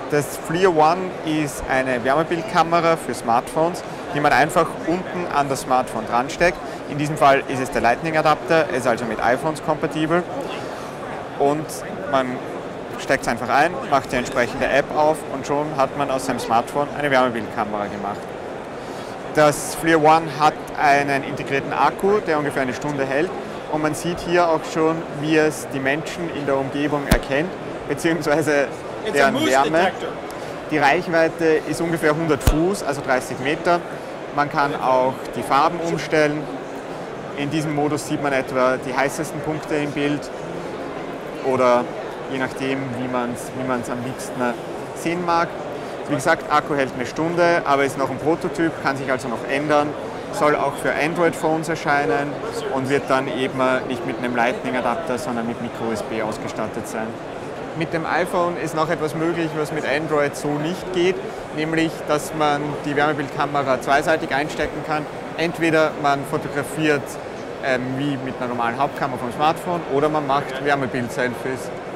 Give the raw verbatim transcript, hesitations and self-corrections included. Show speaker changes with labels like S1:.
S1: Das FLIR One ist eine Wärmebildkamera für Smartphones, die man einfach unten an das Smartphone dran steckt. In diesem Fall ist es der Lightning-Adapter, ist also mit iPhones kompatibel. Und man steckt es einfach ein, macht die entsprechende App auf und schon hat man aus seinem Smartphone eine Wärmebildkamera gemacht. Das FLIR One hat einen integrierten Akku, der ungefähr eine Stunde hält. Und man sieht hier auch schon, wie es die Menschen in der Umgebung erkennt, beziehungsweise deren Wärme. Die Reichweite ist ungefähr hundert Fuß, also dreißig Meter. Man kann auch die Farben umstellen. In diesem Modus sieht man etwa die heißesten Punkte im Bild oder je nachdem, wie man es wie man's am liebsten sehen mag. Wie gesagt, Akku hält eine Stunde, aber ist noch ein Prototyp, kann sich also noch ändern. Soll auch für Android-Phones erscheinen und wird dann eben nicht mit einem Lightning-Adapter, sondern mit Micro U S B ausgestattet sein. Mit dem iPhone ist noch etwas möglich, was mit Android so nicht geht, nämlich dass man die Wärmebildkamera zweiseitig einstecken kann. Entweder man fotografiert ähm, wie mit einer normalen Hauptkamera vom Smartphone oder man macht Wärmebild-Selfies.